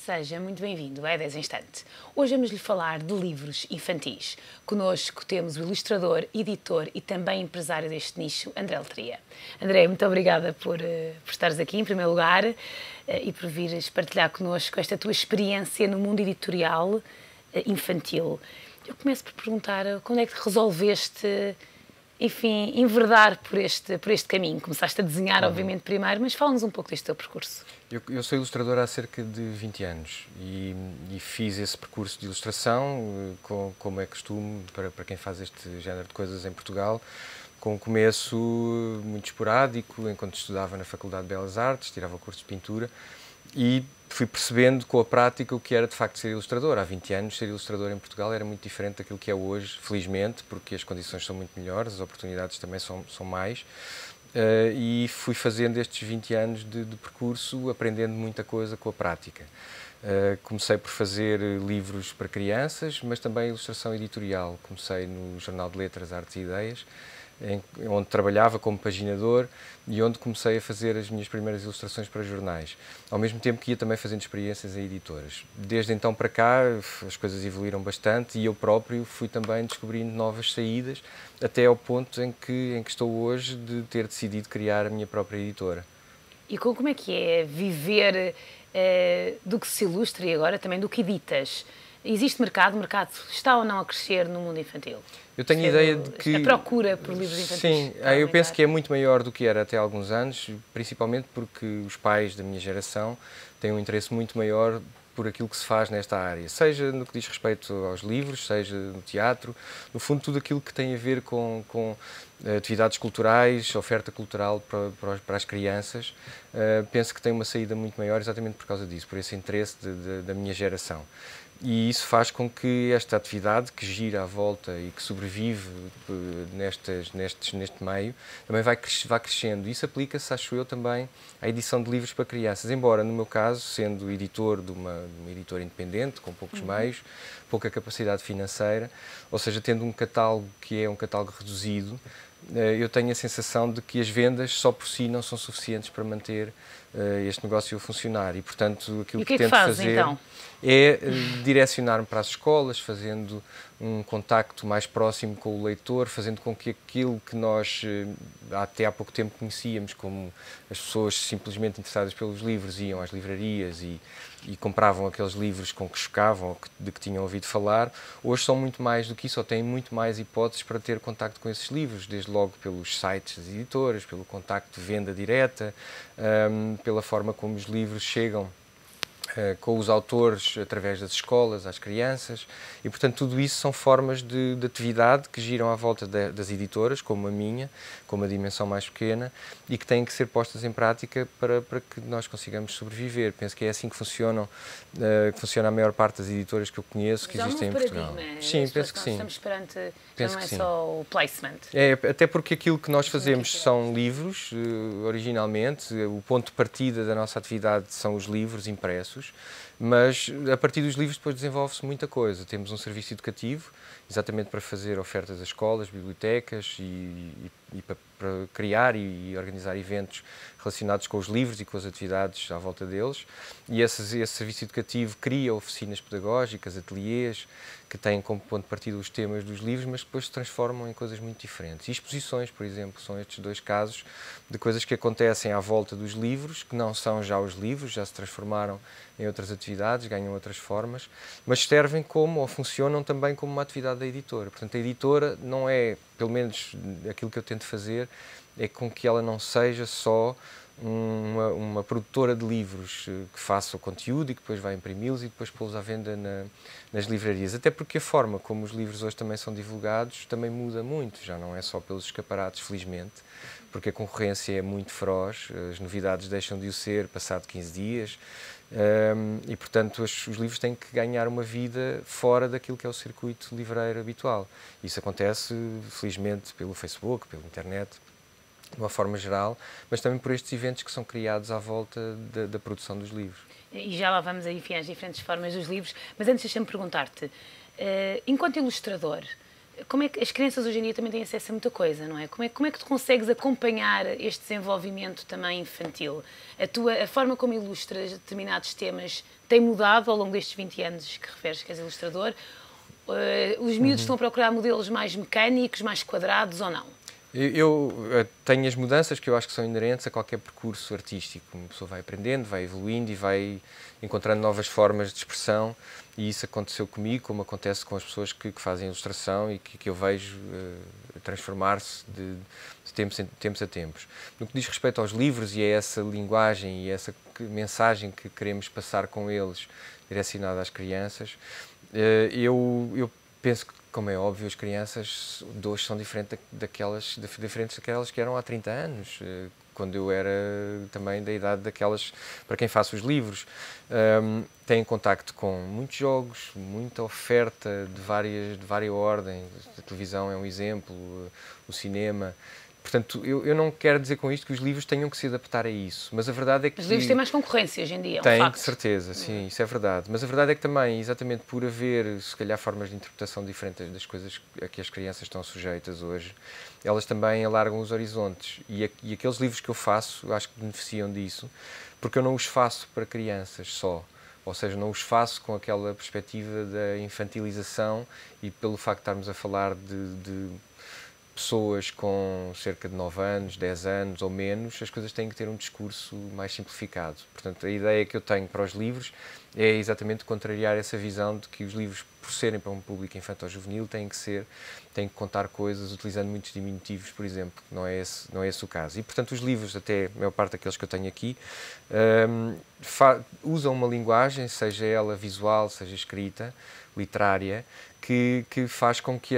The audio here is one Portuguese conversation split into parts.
Seja muito bem-vindo a 10 Instantes. Hoje vamos-lhe falar de livros infantis. Connosco temos o ilustrador, editor e também empresário deste nicho, André Letria. André, muito obrigada por estares aqui, em primeiro lugar, e por vires partilhar connosco esta tua experiência no mundo editorial infantil. Eu começo por perguntar, quando é que resolveste, enfim, enverdar por este caminho? Começaste a desenhar, obviamente, primeiro, mas fala-nos um pouco deste teu percurso. Eu sou ilustrador há cerca de 20 anos e fiz esse percurso de ilustração, como é costume para quem faz este género de coisas em Portugal, com um começo muito esporádico, enquanto estudava na Faculdade de Belas Artes, tirava o curso de pintura e fui percebendo com a prática o que era de facto ser ilustrador. Há 20 anos ser ilustrador em Portugal era muito diferente daquilo que é hoje, felizmente, porque as condições são muito melhores, as oportunidades também são mais. E fui fazendo estes 20 anos de percurso, aprendendo muita coisa com a prática. Comecei por fazer livros para crianças, mas também ilustração editorial. Comecei no Jornal de Letras, Artes e Ideias, onde trabalhava como paginador e onde comecei a fazer as minhas primeiras ilustrações para jornais, ao mesmo tempo que ia também fazendo experiências em editoras. Desde então para cá as coisas evoluíram bastante e eu próprio fui também descobrindo novas saídas, até ao ponto em que estou hoje de ter decidido criar a minha própria editora. E como é que é viver do que se ilustra e agora também do que editas? Existe mercado? O mercado está ou não a crescer no mundo infantil? Eu tenho a ideia de que... A procura por livros infantis? Sim, eu penso que é muito maior do que era até há alguns anos, principalmente porque os pais da minha geração têm um interesse muito maior por aquilo que se faz nesta área, seja no que diz respeito aos livros, seja no teatro, no fundo tudo aquilo que tem a ver com atividades culturais, oferta cultural para as crianças, penso que tem uma saída muito maior exatamente por causa disso, por esse interesse da minha geração. E isso faz com que esta atividade que gira à volta e que sobrevive neste meio também vá crescendo. Isso aplica-se, acho eu, também à edição de livros para crianças. Embora, no meu caso, sendo editor de uma editora independente, com poucos meios, pouca capacidade financeira, ou seja, tendo um catálogo que é um catálogo reduzido, eu tenho a sensação de que as vendas só por si não são suficientes para manter este negócio a funcionar e, portanto, aquilo que tento fazer então? É direcionar-me para as escolas, fazendo um contacto mais próximo com o leitor, fazendo com que aquilo que nós até há pouco tempo conhecíamos como as pessoas simplesmente interessadas pelos livros iam às livrarias e compravam aqueles livros com que chocavam ou de que tinham ouvido falar, hoje são muito mais do que isso, ou têm muito mais hipóteses para ter contacto com esses livros, desde logo pelos sites das editoras, pelo contacto de venda direta, pela forma como os livros chegam com os autores através das escolas, às crianças, e portanto tudo isso são formas de atividade que giram à volta das editoras, como a minha, com uma dimensão mais pequena, e que têm que ser postas em prática para que nós consigamos sobreviver. Penso que é assim que funciona a maior parte das editoras que eu conheço, que existem em Portugal. Sim, penso que sim. Estamos perante, já não é só o placement. Até porque aquilo que nós fazemos são livros, originalmente, o ponto de partida da nossa atividade são os livros impressos, mas a partir dos livros depois desenvolve-se muita coisa. Temos um serviço educativo, exatamente para fazer ofertas a escolas, bibliotecas e para criar e organizar eventos relacionados com os livros e com as atividades à volta deles. E esse serviço educativo cria oficinas pedagógicas, ateliês, que têm como ponto de partida os temas dos livros, mas depois se transformam em coisas muito diferentes. E exposições, por exemplo, são estes dois casos de coisas que acontecem à volta dos livros, que não são já os livros, já se transformaram em outras atividades, ganham outras formas, mas servem como, ou funcionam também como uma atividade da editora. Portanto, a editora não é, pelo menos aquilo que eu tento fazer, é com que ela não seja só uma produtora de livros que faça o conteúdo e que depois vai imprimi-los e depois pô-los à venda nas livrarias. Até porque a forma como os livros hoje também são divulgados também muda muito, já não é só pelos escaparates, felizmente, porque a concorrência é muito feroz, as novidades deixam de o ser passado 15 dias e, portanto, os livros têm que ganhar uma vida fora daquilo que é o circuito livreiro habitual. Isso acontece, felizmente, pelo Facebook, pela internet, de uma forma geral, mas também por estes eventos que são criados à volta da produção dos livros. E já lá vamos aí, enfim, às diferentes formas dos livros, mas antes deixa-me perguntar-te, enquanto ilustrador, como é que as crianças hoje em dia também têm acesso a muita coisa, não é? Como é que tu consegues acompanhar este desenvolvimento também infantil? A forma como ilustras determinados temas tem mudado ao longo destes 20 anos que referes que és ilustrador? Os miúdos estão a procurar modelos mais mecânicos, mais quadrados ou não? Eu tenho as mudanças que eu acho que são inerentes a qualquer percurso artístico. Uma pessoa vai aprendendo, vai evoluindo e vai encontrando novas formas de expressão, e isso aconteceu comigo, como acontece com as pessoas que fazem ilustração e que eu vejo transformar-se de tempos a tempos. No que diz respeito aos livros e a essa linguagem e a essa mensagem que queremos passar com eles, direcionada às crianças, eu penso que, como é óbvio, as crianças de hoje são diferentes daquelas que eram há 30 anos, quando eu era também da idade daquelas para quem faço os livros. Têm contacto com muitos jogos, muita oferta de várias ordens. A televisão é um exemplo, o cinema. Portanto, eu não quero dizer com isto que os livros tenham que se adaptar a isso, mas a verdade é que... Os livros têm mais concorrência hoje em dia, é um Tem, facto. de certeza, sim, isso é verdade. Mas a verdade é que também, exatamente por haver, se calhar, formas de interpretação diferentes das coisas a que as crianças estão sujeitas hoje, elas também alargam os horizontes. E aqueles livros que eu faço, eu acho que beneficiam disso, porque eu não os faço para crianças só. Ou seja, não os faço com aquela perspectiva da infantilização e pelo facto de estarmos a falar de pessoas com cerca de 9 anos, 10 anos ou menos, as coisas têm que ter um discurso mais simplificado. Portanto, a ideia que eu tenho para os livros é exatamente contrariar essa visão de que os livros, por serem para um público infantil-juvenil, têm que contar coisas utilizando muitos diminutivos, por exemplo. Não é esse o caso. E, portanto, os livros, até a maior parte daqueles que eu tenho aqui, usam uma linguagem, seja ela visual, seja escrita, literária, que faz com que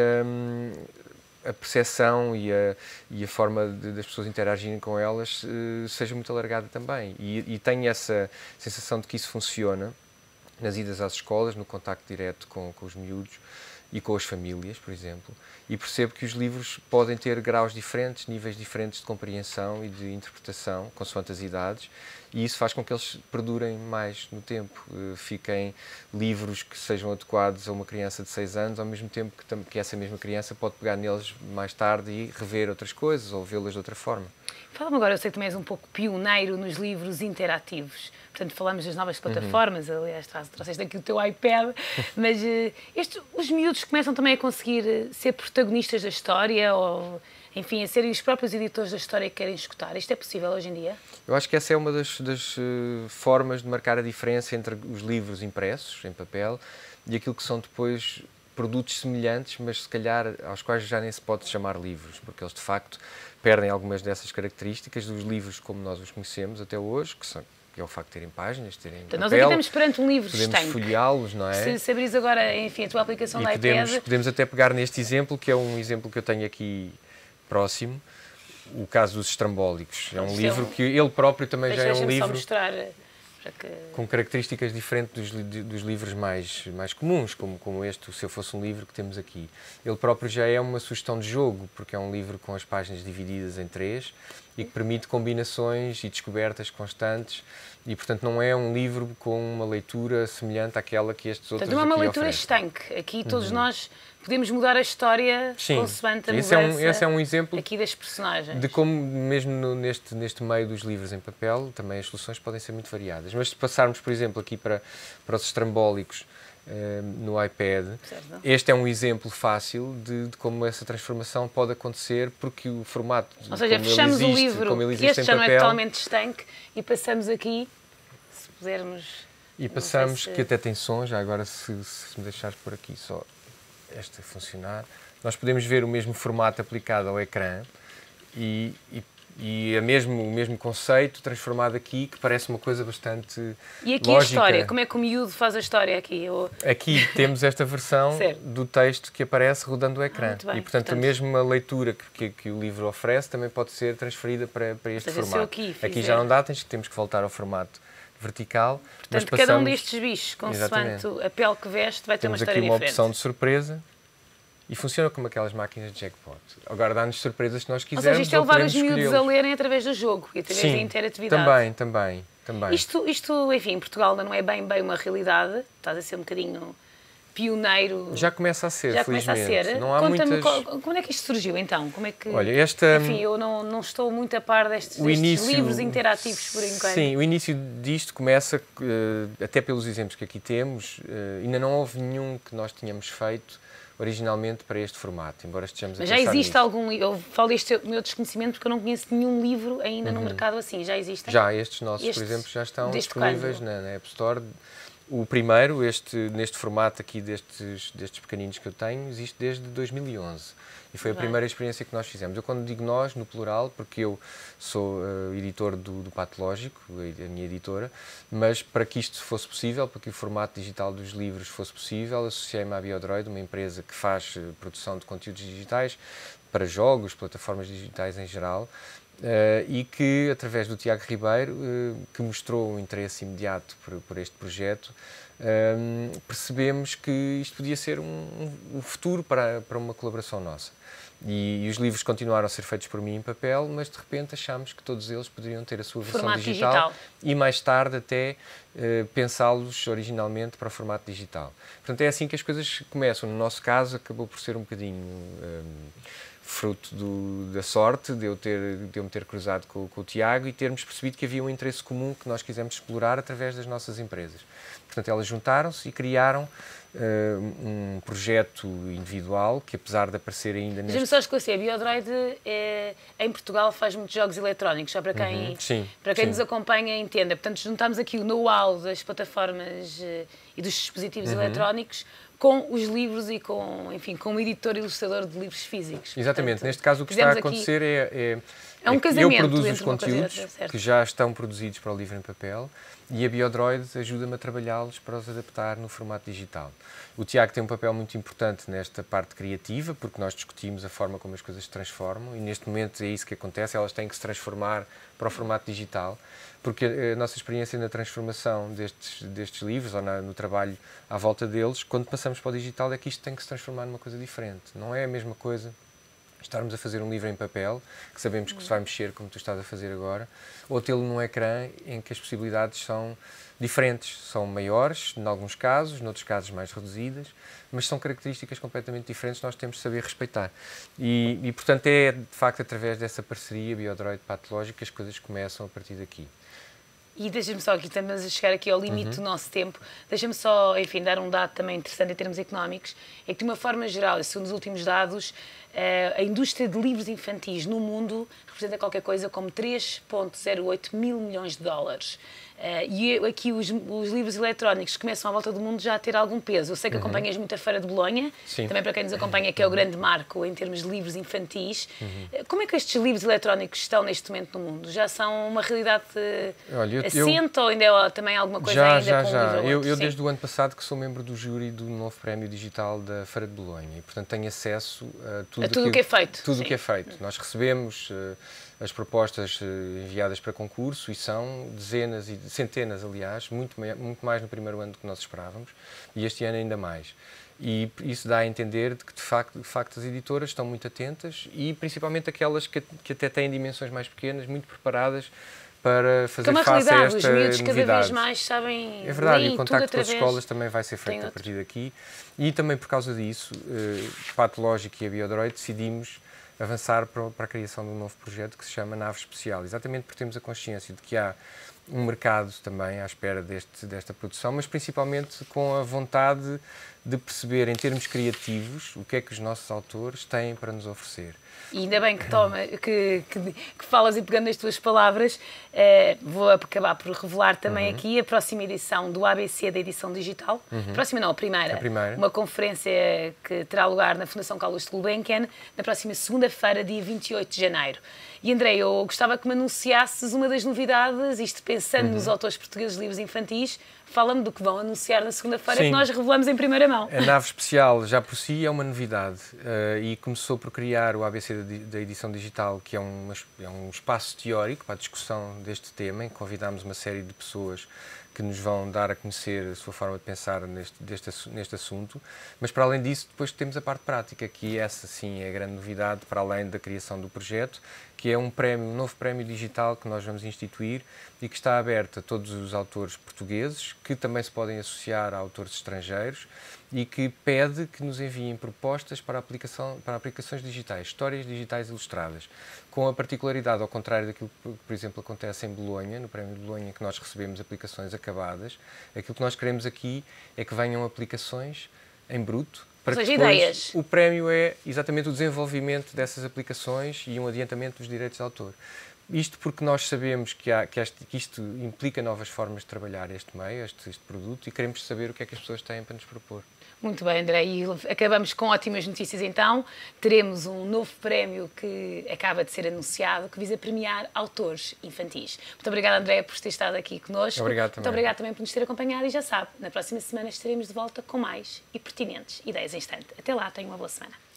a percepção e a forma das pessoas interagirem com elas seja muito alargada também. E tenho essa sensação de que isso funciona nas idas às escolas, no contacto direto com os miúdos e com as famílias, por exemplo, e percebo que os livros podem ter graus diferentes, níveis diferentes de compreensão e de interpretação, consoante as idades, e isso faz com que eles perdurem mais no tempo, fiquem livros que sejam adequados a uma criança de 6 anos, ao mesmo tempo que essa mesma criança pode pegar neles mais tarde e rever outras coisas ou vê-las de outra forma. Fala-me agora, eu sei que também és um pouco pioneiro nos livros interativos. Portanto, falamos das novas plataformas, aliás, trouxeste aqui o teu iPad, mas os miúdos começam também a conseguir ser protagonistas da história ou, enfim, a serem os próprios editores da história que querem escutar. Isto é possível hoje em dia? Eu acho que essa é uma das formas de marcar a diferença entre os livros impressos, em papel, e aquilo que são depois produtos semelhantes, mas se calhar aos quais já nem se pode chamar livros, porque eles de facto perdem algumas dessas características dos livros como nós os conhecemos até hoje, que é o facto de terem páginas, terem papel. Nós aqui estamos perante um livro estanque. Podemos folheá-los, não é? Se abris agora, enfim, a tua aplicação da iPad... Podemos até pegar neste exemplo, que é um exemplo que eu tenho aqui próximo, o caso dos estrambólicos. É um livro que ele próprio também já é um livro... com características diferentes dos livros mais comuns, como este, Se Eu Fosse um Livro, que temos aqui. Ele próprio já é uma sugestão de jogo, porque é um livro com as páginas divididas em 3 e que permite combinações e descobertas constantes e, portanto, não é um livro com uma leitura semelhante àquela que estes outros aqui oferecem. Não é uma leitura estanque. Aqui todos nós podemos mudar a história consoante a mudança esse é um exemplo aqui das personagens. De como, mesmo neste meio dos livros em papel, também as soluções podem ser muito variadas. Mas se passarmos, por exemplo, aqui para os estrambólicos no iPad, certo. Este é um exemplo fácil de como essa transformação pode acontecer, porque o formato... Ou seja, fechamos o livro, que este já não é totalmente estanque, e passamos aqui, se pudermos... E passamos, que até tem som, já agora se me deixares por aqui só esta funcionar, nós podemos ver o mesmo formato aplicado ao ecrã e o mesmo conceito transformado aqui, que parece uma coisa bastante E aqui lógica. A história, como é que o miúdo faz a história aqui? Aqui temos esta versão do texto que aparece rodando o ecrã. Bem, e, portanto, a mesma leitura que o livro oferece também pode ser transferida para este formato. Aqui já não dá, temos que voltar ao formato vertical. Portanto, cada um destes bichos, consoante a pele que veste, vai ter uma história diferente. Temos aqui uma opção de surpresa e funciona como aquelas máquinas de jackpot. Agora dá-nos surpresas que nós quisermos. Ou seja, isto é levar os miúdos a lerem através do jogo e através da interatividade. Também. Isto, enfim, em Portugal ainda não é bem uma realidade. Estás a ser um bocadinho pioneiro. Já começa a ser, Já felizmente. começa a ser. Não há Conta-me muitas... como é que isto surgiu então? Como é que... Olha, Enfim, eu não estou muito a par destes livros interativos por enquanto. Sim, o início disto começa, até pelos exemplos que aqui temos, ainda não houve nenhum que nós tínhamos feito originalmente para este formato, embora estejamos a pensar já existe nisso. algum livro? Eu falo deste meu desconhecimento porque eu não conheço nenhum livro ainda no mercado assim. Já existem? Já, estes nossos, por exemplo, já estão disponíveis na App Store. O primeiro, neste formato aqui destes pequeninos que eu tenho, existe desde 2011. E foi a primeira experiência que nós fizemos. Eu quando digo nós, no plural, porque eu sou editor do Patológico, a minha editora, mas para que isto fosse possível, para que o formato digital dos livros fosse possível, associei-me à Biodroid, uma empresa que faz produção de conteúdos digitais para jogos, plataformas digitais em geral, e que, através do Tiago Ribeiro, que mostrou um interesse imediato por este projeto, percebemos que isto podia ser um futuro para uma colaboração nossa. E os livros continuaram a ser feitos por mim em papel, mas de repente achámos que todos eles poderiam ter a sua versão digital e mais tarde até pensá-los originalmente para o formato digital. Portanto, é assim que as coisas começam. No nosso caso, acabou por ser um bocadinho fruto da sorte de eu me ter cruzado com o Tiago e termos percebido que havia um interesse comum que nós quisemos explorar através das nossas empresas. Portanto, elas juntaram-se e criaram um projeto individual que, apesar de aparecer ainda neste... Deixa-me só esclarecer, a Biodroid em Portugal faz muitos jogos eletrónicos, só para quem, nos acompanha entenda. Portanto, juntámos aqui o know-how das plataformas e dos dispositivos eletrónicos com os livros e com um editor e ilustrador de livros físicos. Exatamente. Portanto, neste caso o que está a acontecer é um casamento. Eu produzo os conteúdos que já estão produzidos para o livro em papel e a Biodroid ajuda-me a trabalhá-los para os adaptar no formato digital. O Tiago tem um papel muito importante nesta parte criativa, porque nós discutimos a forma como as coisas se transformam e neste momento é isso que acontece, elas têm que se transformar para o formato digital, porque a nossa experiência na transformação destes livros ou no trabalho à volta deles, quando passamos para o digital é que isto tem que se transformar numa coisa diferente. Não é a mesma coisa estarmos a fazer um livro em papel, que sabemos que se vai mexer como tu estás a fazer agora, ou tê-lo num ecrã em que as possibilidades são diferentes, são maiores, em alguns casos, noutros casos mais reduzidas, mas são características completamente diferentes, nós temos de saber respeitar. E portanto, é de facto através dessa parceria Biodroid-Patológico que as coisas começam a partir daqui. E deixa-me só aqui, estamos a chegar aqui ao limite do nosso tempo, deixa-me só, enfim, dar um dado também interessante em termos económicos, é que de uma forma geral, e segundo os últimos dados, a indústria de livros infantis no mundo representa qualquer coisa como 3,08 mil milhões de dólares. E aqui os livros eletrónicos que começam à volta do mundo já a ter algum peso. Eu sei que acompanhas muito a Feira de Bolonha, também para quem nos acompanha, que é o grande marco em termos de livros infantis. Como é que estes livros eletrónicos estão neste momento no mundo? Já são uma realidade assente ou ainda é também alguma coisa com um livro ou outro? Eu desde o ano passado que sou membro do júri do novo prémio digital da Feira de Bolonha e, portanto, tenho acesso a tudo o que é feito. Tudo o que é feito. Nós recebemos as propostas enviadas para concurso e são dezenas e centenas, aliás, muito mais no primeiro ano do que nós esperávamos e este ano ainda mais. E isso dá a entender de que, de facto, as editoras estão muito atentas e principalmente aquelas que até têm dimensões mais pequenas, muito preparadas para fazer face a esta novidade. Os miúdos cada vez mais sabem. É verdade, e o contacto com as escolas também vai ser feito a partir daqui. E também por causa disso, o Patológico e a Biodroid decidimos avançar para a criação de um novo projeto que se chama Nave Especial, exatamente porque temos a consciência de que há um mercado também à espera desta produção, mas principalmente com a vontade de perceber, em termos criativos, o que é que os nossos autores têm para nos oferecer. E ainda bem que falas e pegando as tuas palavras, vou acabar por revelar também aqui a próxima edição do ABC da edição digital. Próxima não, a primeira. Uma conferência que terá lugar na Fundação Carlos de Gulbenkian na próxima segunda-feira, dia 28 de janeiro. E André, eu gostava que me anunciasses uma das novidades, isto pensando nos autores portugueses de livros infantis, fala-me do que vão anunciar na segunda-feira, que nós revelamos em primeira mão. A Nave Especial, já por si, é uma novidade e começou por criar o ABC da edição digital, que é um espaço teórico para a discussão deste tema, em que convidámos uma série de pessoas que nos vão dar a conhecer a sua forma de pensar neste assunto, mas para além disso depois temos a parte prática, que essa sim é a grande novidade, para além da criação do projeto, que é um novo prémio digital que nós vamos instituir e que está aberto a todos os autores portugueses, que também se podem associar a autores estrangeiros, e que pede que nos enviem propostas para aplicações digitais, histórias digitais ilustradas, com a particularidade, ao contrário daquilo que, por exemplo, acontece em Bolonha, no Prémio de Bolonha, que nós recebemos aplicações acabadas, aquilo que nós queremos aqui é que venham aplicações em bruto, para que depois ideias. O prémio é exatamente o desenvolvimento dessas aplicações e um adiantamento dos direitos de autor. Isto porque nós sabemos que isto implica novas formas de trabalhar este meio, este produto, e queremos saber o que é que as pessoas têm para nos propor. Muito bem, André, e acabamos com ótimas notícias então. Teremos um novo prémio que acaba de ser anunciado, que visa premiar autores infantis. Muito obrigada, André, por ter estado aqui connosco. Obrigado também. Muito obrigada também por nos ter acompanhado, e já sabe, na próxima semana estaremos de volta com mais e pertinentes ideias em instante. Até lá, tenha uma boa semana.